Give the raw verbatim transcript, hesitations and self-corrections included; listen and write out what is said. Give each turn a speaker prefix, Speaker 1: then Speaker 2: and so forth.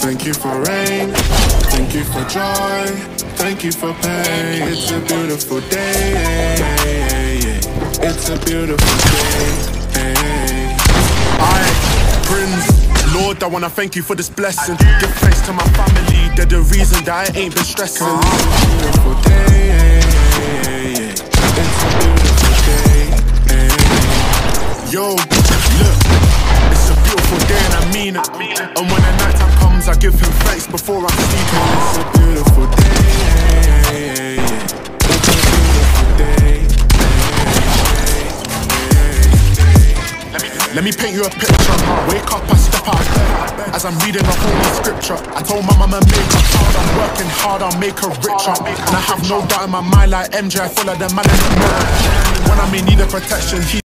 Speaker 1: Thank you for rain, thank you for joy, thank you for pain. It's a beautiful day, it's a beautiful day. I, Prince, Lord, I wanna thank you for this blessing. Give thanks to my family, they're the reason that I ain't been stressing. It's a beautiful day, it's a beautiful day. Yo, look, it's a beautiful day and I mean it. And when the night time comes, I give him thanks before I'm sleeping. It's a beautiful day, it's a beautiful day. Let me paint you a picture. Wake up, I step out of bed as I'm reading a holy scripture. I told my mama make her proud, I'm working hard, I'll make her richer. And I have no doubt in my mind, like M J, I follow the man in the mirror. When I'm in need of protection, he